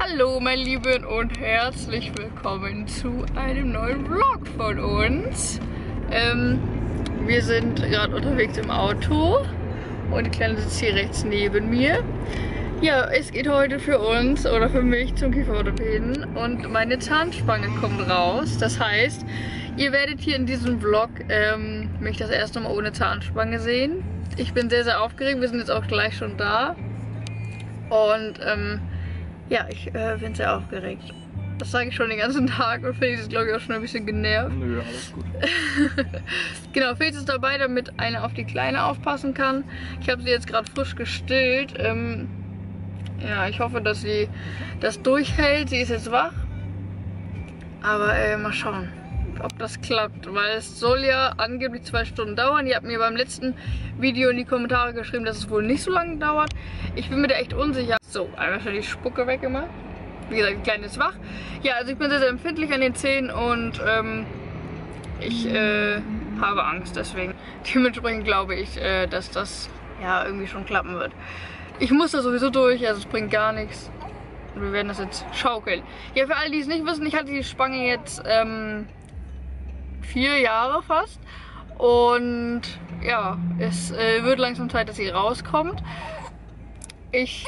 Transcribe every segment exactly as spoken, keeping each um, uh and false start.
Hallo meine Lieben und herzlich willkommen zu einem neuen Vlog von uns. Ähm, wir sind gerade unterwegs im Auto und die Kleine sitzt hier rechts neben mir. Ja, es geht heute für uns oder für mich zum Kieferorthopäden und meine Zahnspange kommt raus. Das heißt, ihr werdet hier in diesem Vlog ähm, mich das erste Mal ohne Zahnspange sehen. Ich bin sehr, sehr aufgeregt. Wir sind jetzt auch gleich schon da. Und ähm, ja, ich äh, bin sehr aufgeregt. Das sage ich schon den ganzen Tag und Felix ist, glaube ich, auch schon ein bisschen genervt. Nö, alles gut. Genau, Felix ist dabei, damit einer auf die Kleine aufpassen kann. Ich habe sie jetzt gerade frisch gestillt. Ähm, ja, ich hoffe, dass sie das durchhält. Sie ist jetzt wach. Aber äh, mal schauen, ob das klappt, weil es soll ja angeblich zwei Stunden dauern. Ihr habt mir beim letzten Video in die Kommentare geschrieben, dass es wohl nicht so lange dauert. Ich bin mir da echt unsicher. So, einmal schon die Spucke weggemacht. Wie gesagt, die Kleine ist wach. Ja, also ich bin sehr, sehr empfindlich an den Zähnen und ähm, ich äh, habe Angst deswegen. Dementsprechend glaube ich, äh, dass das ja irgendwie schon klappen wird. Ich muss da sowieso durch, also es bringt gar nichts. Und wir werden das jetzt schaukeln. Ja, für alle, die es nicht wissen, ich hatte die Spange jetzt ähm, vier Jahre fast. Und ja, es äh, wird langsam Zeit, dass sie rauskommt. Ich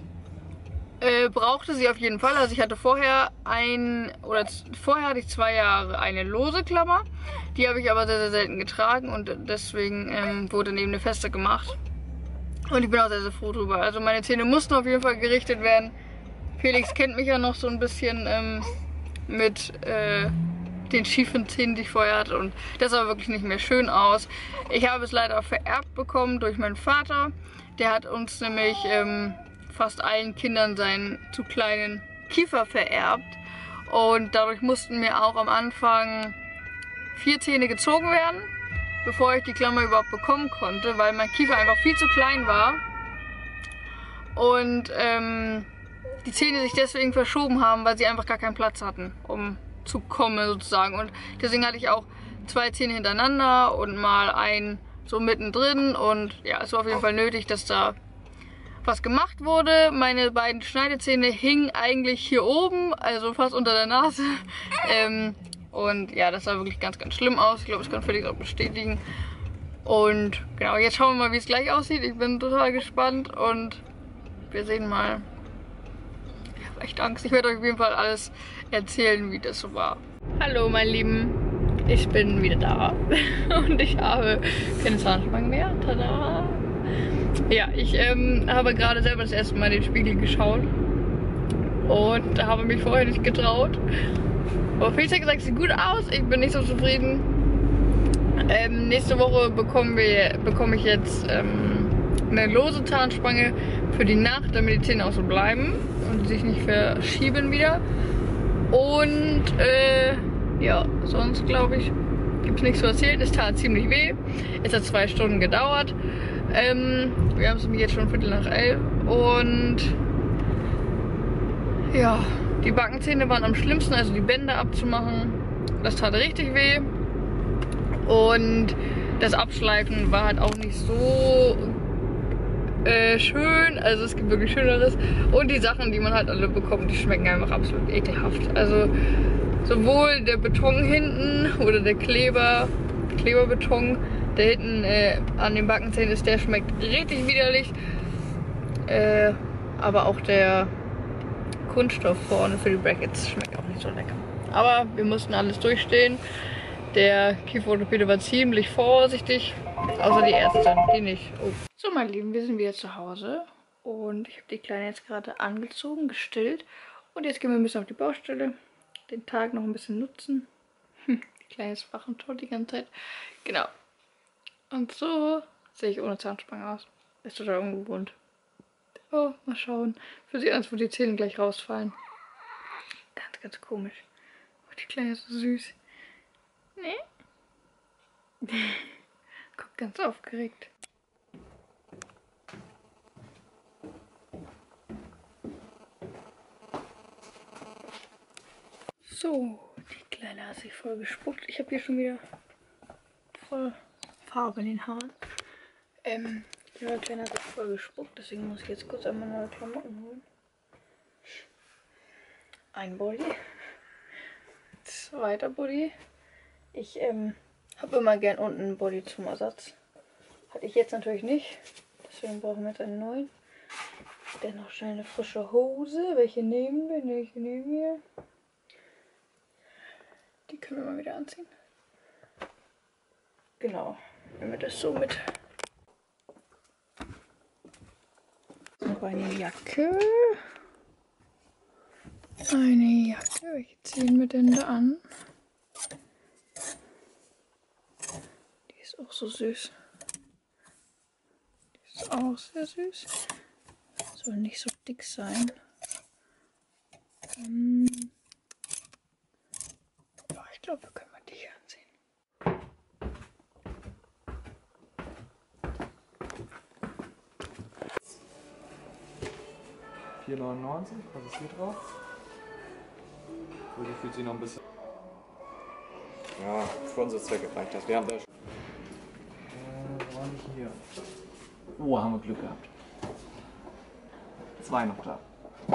äh, brauchte sie auf jeden Fall. Also ich hatte vorher ein, oder vorher hatte ich zwei Jahre eine lose Klammer. Die habe ich aber sehr, sehr selten getragen und deswegen ähm, wurde neben eine feste gemacht. Und ich bin auch sehr, sehr froh drüber. Also meine Zähne mussten auf jeden Fall gerichtet werden. Felix kennt mich ja noch so ein bisschen ähm, mit äh, den schiefen Zähnen, die ich vorher hatte. Und das sah wirklich nicht mehr schön aus. Ich habe es leider vererbt bekommen durch meinen Vater. Der hat uns nämlich ähm, fast allen Kindern seinen zu kleinen Kiefer vererbt. Und dadurch mussten mir auch am Anfang vier Zähne gezogen werden, bevor ich die Klammer überhaupt bekommen konnte, weil mein Kiefer einfach viel zu klein war. Und ähm, die Zähne sich deswegen verschoben haben, weil sie einfach gar keinen Platz hatten, um zu kommen sozusagen. Und deswegen hatte ich auch zwei Zähne hintereinander und mal einen so mittendrin. Und ja, es war auf jeden Fall nötig, dass da was gemacht wurde. Meine beiden Schneidezähne hingen eigentlich hier oben, also fast unter der Nase. ähm, und ja, das sah wirklich ganz, ganz schlimm aus. Ich glaube, das kann Felix auch bestätigen. Und genau, jetzt schauen wir mal, wie es gleich aussieht. Ich bin total gespannt und wir sehen mal. Ich habe echt Angst. Ich werde euch auf jeden Fall alles erzählen, wie das so war. Hallo, meine Lieben. Ich bin wieder da. Und ich habe keine Zahnspange mehr. Tada! Ja, ich ähm, habe gerade selber das erste Mal in den Spiegel geschaut. Und habe mich vorher nicht getraut. Aber Felix hat gesagt, es sieht gut aus. Ich bin nicht so zufrieden. Ähm, nächste Woche bekommen wir, bekomme ich jetzt ähm, eine lose Zahnspange für die Nacht, damit die Zähne auch so bleiben und sich nicht verschieben wieder. Und äh, ja, sonst glaube ich, gibt es nichts zu erzählen. Es tat ziemlich weh. Es hat zwei Stunden gedauert. Ähm, wir haben es nämlich jetzt schon Viertel nach elf. Und ja, die Backenzähne waren am schlimmsten, also die Bänder abzumachen. Das tat richtig weh. Und das Abschleifen war halt auch nicht so Äh, schön, also es gibt wirklich Schöneres. Und die Sachen, die man halt alle bekommt, die schmecken einfach absolut ekelhaft. Also sowohl der Beton hinten oder der Kleber, Kleberbeton, der hinten äh, an den Backenzähnen ist, der schmeckt richtig widerlich. Äh, aber auch der Kunststoff vorne für die Brackets schmeckt auch nicht so lecker. Aber wir mussten alles durchstehen. Der Kieferorthopäde war ziemlich vorsichtig, außer die Ärztin, die nicht. Oh. So, meine Lieben, wir sind wieder zu Hause und ich habe die Kleine jetzt gerade angezogen, gestillt und jetzt gehen wir ein bisschen auf die Baustelle, den Tag noch ein bisschen nutzen. Hm, die Kleine ist wach und tot die ganze Zeit. Genau. Und so sehe ich ohne Zahnspange aus. Ist total ungewohnt. Oh, mal schauen. Für sie als würde die Zähne gleich rausfallen. Ganz, ganz komisch. Oh, die Kleine ist so süß. Nee? Guck, ganz aufgeregt. So, die Kleine hat sich voll gespuckt. Ich habe hier schon wieder voll Farbe in den Haaren. Ähm, die Kleine hat sich voll gespuckt, deswegen muss ich jetzt kurz einmal neue Klamotten holen. ein Body. Zweiter Body. Ich ähm, habe immer gern unten einen Body zum Ersatz. Hatte ich jetzt natürlich nicht. Deswegen brauchen wir jetzt einen neuen. Dennoch schnell eine frische Hose. Welche nehmen wir? Welche nehmen wir? Die können wir mal wieder anziehen. Genau. Nehmen wir das so mit. Noch eine Jacke. Eine Jacke. Welche ziehen wir denn da an? Die ist auch so süß. Die ist auch sehr süß. Soll nicht so dick sein. Hm. Ja, ich glaube, wir können mal die hier anziehen. vier neunundneunzig, was ist hier drauf? So, die fühlt sich noch ein bisschen. Ja, für unsere Zwecke reicht das. Wir haben da schon. Äh, wo war ich hier? Oh, haben wir Glück gehabt. Zwei noch da.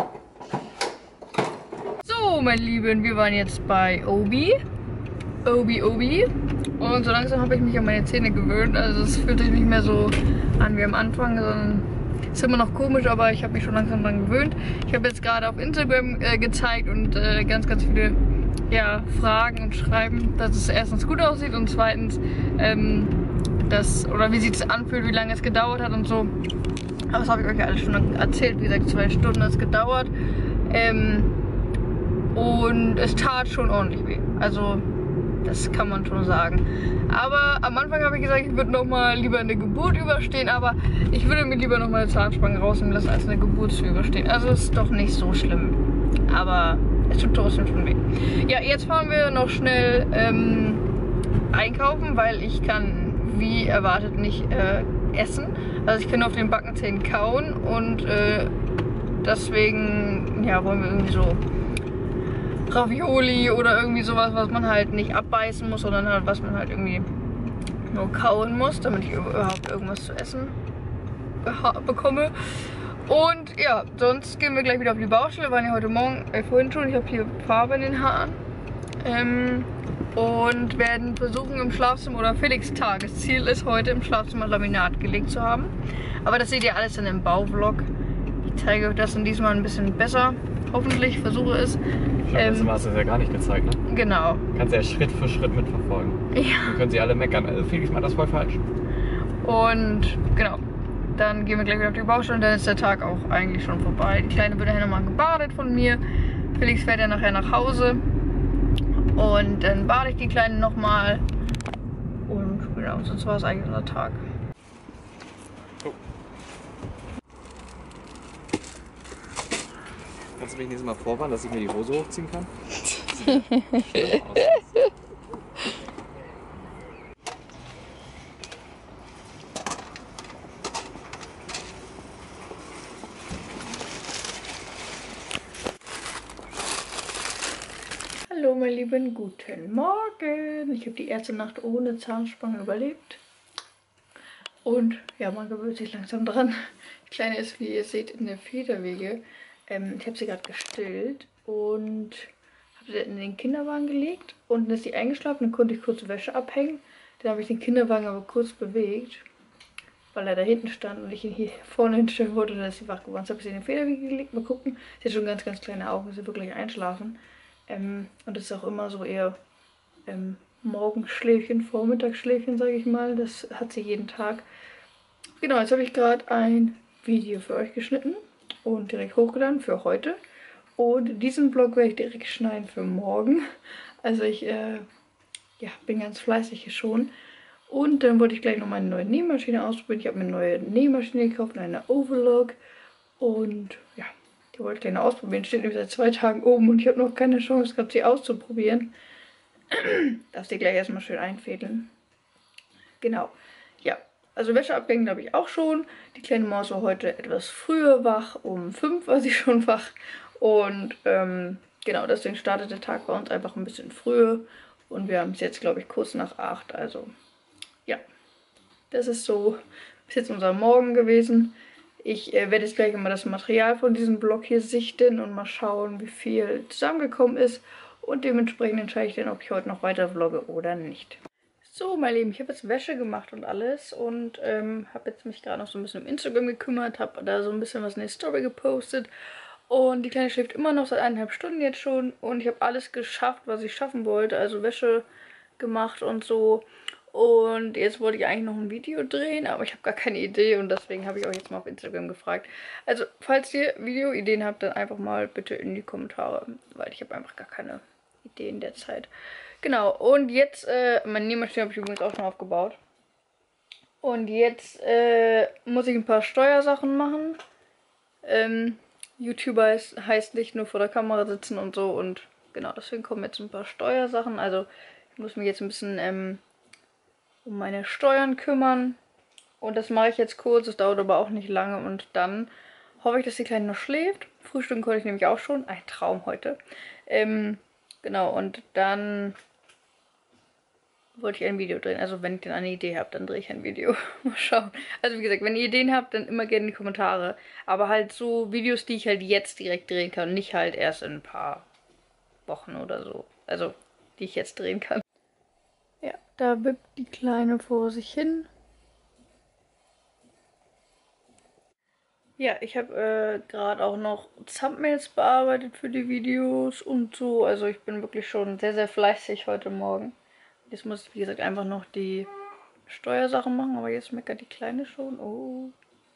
So, meine Lieben, wir waren jetzt bei Obi. Obi, Obi. Und so langsam habe ich mich an meine Zähne gewöhnt. Also es fühlt sich nicht mehr so an wie am Anfang, sondern ist immer noch komisch, aber ich habe mich schon langsam daran gewöhnt. Ich habe jetzt gerade auf Instagram äh, gezeigt und äh, ganz, ganz viele ja, Fragen und Schreiben, dass es erstens gut aussieht und zweitens, ähm, das, oder wie sich es anfühlt, wie lange es gedauert hat und so. Aber das habe ich euch ja alles schon erzählt. Wie gesagt, zwei Stunden hat es gedauert. Ähm, und es tat schon ordentlich weh. Also das kann man schon sagen. Aber am Anfang habe ich gesagt, ich würde noch mal lieber eine Geburt überstehen, aber ich würde mir lieber noch mal eine Zahnspange rausnehmen lassen, als eine Geburt zu überstehen. Also es ist doch nicht so schlimm. Aber es tut trotzdem schon weh. Ja, jetzt fahren wir noch schnell ähm, einkaufen, weil ich kann, wie erwartet, nicht äh, essen. Also ich kann nur auf den Backenzähnen kauen und äh, deswegen ja, wollen wir irgendwie so Ravioli oder irgendwie sowas, was man halt nicht abbeißen muss, sondern halt, was man halt irgendwie nur kauen muss, damit ich überhaupt irgendwas zu essen bekomme. Und ja, sonst gehen wir gleich wieder auf die Baustelle. Wir waren ja heute Morgen, äh, vorhin schon, ich habe hier Farbe in den Haaren. Ähm, und werden versuchen im Schlafzimmer, oder Felix' Tagesziel ist heute im Schlafzimmer Laminat gelegt zu haben. Aber das seht ihr alles in dem Bauvlog. Ich zeige euch das in diesem Mal ein bisschen besser. Hoffentlich, versuche es. Ich glaube, das ähm, hast du ja gar nicht gezeigt, ne? Genau. Kannst ja Schritt für Schritt mitverfolgen. Ja. Dann können sie alle meckern. Also Felix macht das voll falsch. Und genau, dann gehen wir gleich wieder auf die Baustelle und dann ist der Tag auch eigentlich schon vorbei. Die Kleine wird nachher nochmal gebadet von mir. Felix fährt ja nachher nach Hause. Und dann bade ich die Kleine nochmal. Und genau, sonst war es eigentlich unser Tag. Oh. Kannst du mich nächstes Mal vorwarnen, dass ich mir die Hose hochziehen kann? Schlimm aus. Hallo meine Lieben, guten Morgen. Ich habe die erste Nacht ohne Zahnspange überlebt. Und ja, man gewöhnt sich langsam dran. Die Kleine ist, wie ihr seht, in der Federwiege. Ähm, ich habe sie gerade gestillt und habe sie in den Kinderwagen gelegt. Und dann ist sie eingeschlafen, dann konnte ich kurz Wäsche abhängen. Dann habe ich den Kinderwagen aber kurz bewegt, weil er da hinten stand und ich ihn hier vorne hinstellen wollte. Und dann ist sie wach geworden. Jetzt habe ich sie in den Federwiege gelegt. Mal gucken. Sie hat schon ganz, ganz kleine Augen. Sie wird gleich einschlafen. Ähm, und das ist auch immer so eher ähm, Morgenschläfchen, Vormittagsschläfchen, sage ich mal. Das hat sie jeden Tag. Genau, jetzt habe ich gerade ein Video für euch geschnitten und direkt hochgeladen für heute. Und diesen Vlog werde ich direkt schneiden für morgen. Also ich äh, ja, bin ganz fleißig hier schon. Und dann wollte ich gleich noch meine neue Nähmaschine ausprobieren. Ich habe mir eine neue Nähmaschine gekauft, eine Overlock. Und ja, die wollte ich gleich noch ausprobieren. Steht nämlich seit zwei Tagen oben und ich habe noch keine Chance gehabt, sie auszuprobieren. Darf sie gleich erstmal schön einfädeln. Genau, ja. Also Wäsche abhängen habe ich auch schon. Die kleine Maus war heute etwas früher wach. Um fünf war sie schon wach. Und ähm, genau, deswegen startet der Tag bei uns einfach ein bisschen früher. Und wir haben es jetzt, glaube ich, kurz nach acht. Also ja, das ist so bis jetzt unser Morgen gewesen. Ich äh, werde jetzt gleich immer das Material von diesem Vlog hier sichten und mal schauen, wie viel zusammengekommen ist. Und dementsprechend entscheide ich dann, ob ich heute noch weiter vlogge oder nicht. So, meine Lieben, ich habe jetzt Wäsche gemacht und alles und ähm, habe jetzt mich gerade noch so ein bisschen im Instagram gekümmert, habe da so ein bisschen was in die Story gepostet. Und die Kleine schläft immer noch seit eineinhalb Stunden jetzt schon. Und ich habe alles geschafft, was ich schaffen wollte. Also Wäsche gemacht und so. Und jetzt wollte ich eigentlich noch ein Video drehen, aber ich habe gar keine Idee. Und deswegen habe ich euch jetzt mal auf Instagram gefragt. Also, falls ihr Videoideen habt, dann einfach mal bitte in die Kommentare. Weil ich habe einfach gar keine Ideen derzeit. Genau, und jetzt, äh, meine Nähmaschine habe ich übrigens auch schon aufgebaut. Und jetzt äh, muss ich ein paar Steuersachen machen. Ähm... YouTuber heißt, heißt nicht nur vor der Kamera sitzen und so und genau, deswegen kommen jetzt ein paar Steuersachen. Also ich muss mich jetzt ein bisschen ähm, um meine Steuern kümmern und das mache ich jetzt kurz, das dauert aber auch nicht lange und dann hoffe ich, dass die Kleine noch schläft. Frühstücken konnte ich nämlich auch schon, ein Traum heute. Ähm, genau, und dann wollte ich ein Video drehen. Also wenn ich dann eine Idee habe, dann drehe ich ein Video. Mal schauen. Also wie gesagt, wenn ihr Ideen habt, dann immer gerne in die Kommentare. Aber halt so Videos, die ich halt jetzt direkt drehen kann. Nicht halt erst in ein paar Wochen oder so. Also die ich jetzt drehen kann. Ja, da wippt die Kleine vor sich hin. Ja, ich habe äh, gerade auch noch Thumbnails bearbeitet für die Videos und so. Also ich bin wirklich schon sehr, sehr fleißig heute Morgen. Jetzt muss ich, wie gesagt, einfach noch die Steuersachen machen, aber jetzt meckert die Kleine schon. Oh.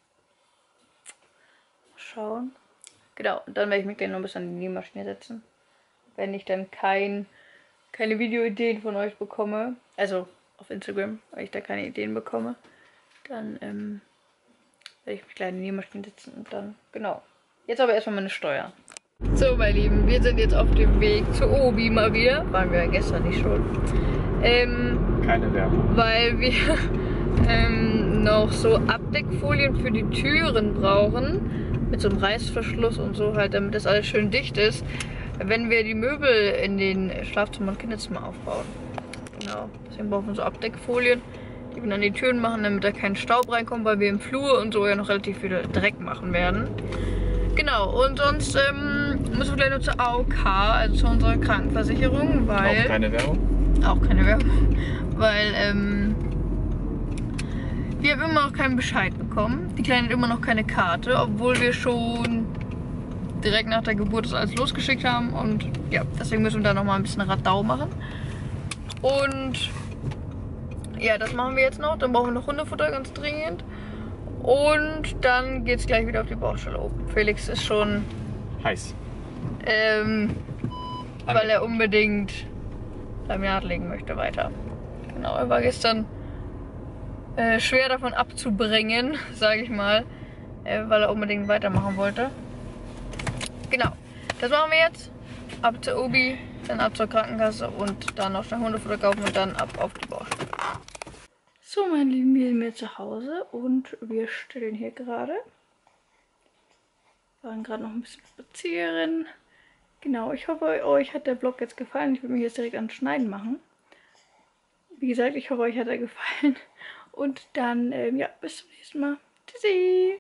Mal schauen. Genau, und dann werde ich mich gleich noch ein bisschen an die Nähmaschine setzen. Wenn ich dann kein, keine Videoideen von euch bekomme, also auf Instagram, weil ich da keine Ideen bekomme, dann ähm, werde ich mich gleich an die Nähmaschine setzen und dann, genau. Jetzt aber erstmal meine Steuer. So, meine Lieben, wir sind jetzt auf dem Weg zu Obi mal wieder. Waren wir ja gestern nicht schon. Ähm, Keine Werbung. Weil wir ähm, noch so Abdeckfolien für die Türen brauchen. Mit so einem Reißverschluss und so halt, damit das alles schön dicht ist. Wenn wir die Möbel in den Schlafzimmer und Kinderzimmer aufbauen. Genau. Deswegen brauchen wir so Abdeckfolien, die wir an die Türen machen, damit da kein Staub reinkommt, weil wir im Flur und so ja noch relativ viel Dreck machen werden. Genau, und sonst ähm, müssen wir gleich noch zur A O K, also zu unserer Krankenversicherung, weil... Auch keine Werbung? Auch keine Werbung, weil ähm, wir haben immer noch keinen Bescheid bekommen. Die Kleine hat immer noch keine Karte, obwohl wir schon direkt nach der Geburt das alles losgeschickt haben. Und ja, deswegen müssen wir da nochmal ein bisschen Radau machen. Und ja, das machen wir jetzt noch. Dann brauchen wir noch Hundefutter ganz dringend. Und dann geht es gleich wieder auf die Baustelle oben. Felix ist schon heiß. Ähm, weil er unbedingt Laminat legen möchte weiter. Genau, er war gestern äh, schwer davon abzubringen, sage ich mal, äh, weil er unbedingt weitermachen wollte. Genau, das machen wir jetzt. Ab zur Obi, dann ab zur Krankenkasse und dann noch schnell Hundefutter kaufen und dann ab auf die Baustelle. So, meine Lieben, wir sind jetzt zu Hause und wir stellen hier gerade. Wir waren gerade noch ein bisschen spazieren. Genau, ich hoffe, euch hat der Vlog jetzt gefallen. Ich würde mich jetzt direkt ans Schneiden machen. Wie gesagt, ich hoffe, euch hat er gefallen. Und dann, ähm, ja, bis zum nächsten Mal. Tschüssi!